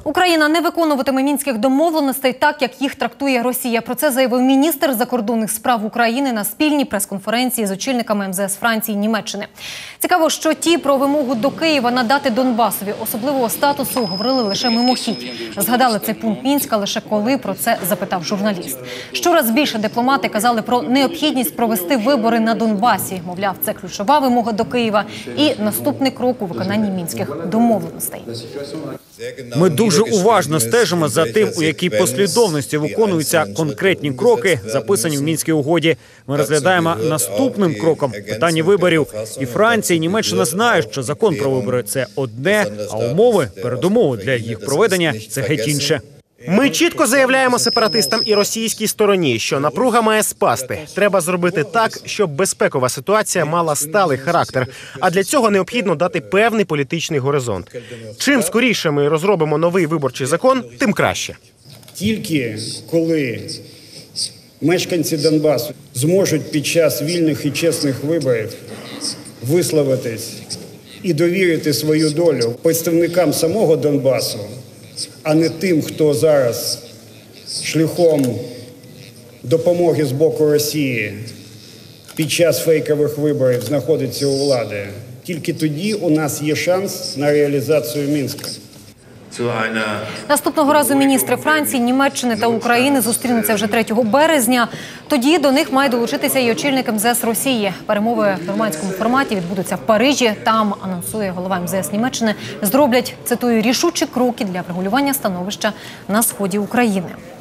Україна не виконуватиме мінських домовленостей так, як їх трактує Росія. Про це заявив міністр закордонних справ України на спільній прес-конференції з очільниками МЗС Франції і Німеччини. Цікаво, що ті про вимогу до Києва надати Донбасові особливого статусу говорили лише мимохідь. Згадали цей пункт Мінська лише коли про це запитав журналіст. Щораз більше дипломати казали про необхідність провести вибори на Донбасі. Мовляв, це ключова вимога до Києва і наступний крок у виконанні мінських домовленостей. Ми дуже уважно стежимо за тим, у якій послідовності виконуються конкретні кроки, записані в Мінській угоді. Ми розглядаємо наступним кроком питання виборів. І Франція, і Німеччина знають, що закон про вибори – це одне, а умови, передумови для їх проведення – це геть інше. Ми чітко заявляємо сепаратистам і російській стороні, що напруга має спасти. Треба зробити так, щоб безпекова ситуація мала сталий характер. А для цього необхідно дати певний політичний горизонт. Чим скоріше ми розробимо новий виборчий закон, тим краще. Тільки коли мешканці Донбасу зможуть під час вільних і чесних виборів висловитись і довірити свою долю представникам самого Донбасу, а не тим, хто зараз шляхом допомоги з боку Росії під час фейкових виборів знаходиться у влади. Тільки тоді у нас є шанс на реалізацію Мінська. Наступного разу міністри Франції, Німеччини та України зустрінуться вже 3 березня. Тоді до них має долучитися і очільник МЗС Росії. Перемови в нормандському форматі відбудуться в Парижі. Там, анонсує голова МЗС Німеччини, зроблять, цитую, рішучі кроки для врегулювання становища на сході України.